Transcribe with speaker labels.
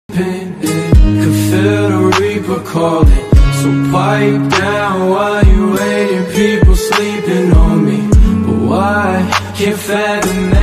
Speaker 1: Could feel the reaper calling, so pipe down while you waiting. People sleeping on me, but why? Can't fathom that.